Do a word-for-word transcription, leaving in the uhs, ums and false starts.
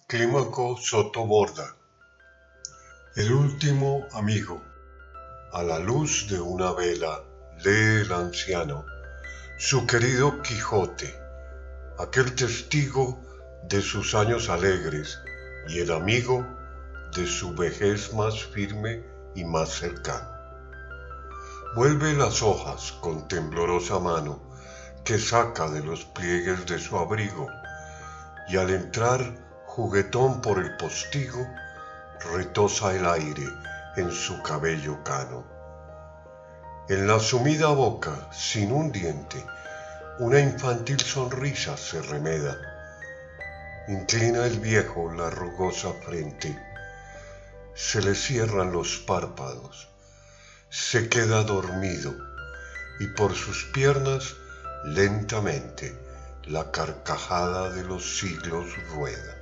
Clímaco Soto Borda. El último amigo. A la luz de una vela lee el anciano su querido Quijote, aquel testigo de sus años alegres y el amigo de su vejez más firme y más cercano. Vuelve las hojas con temblorosa mano que saca de los pliegues de su abrigo, y al entrar juguetón por el postigo, retosa el aire en su cabello cano. En la sumida boca, sin un diente, una infantil sonrisa se remeda. Inclina el viejo la rugosa frente, se le cierran los párpados, se queda dormido y por sus piernas lentamente la carcajada de los siglos rueda.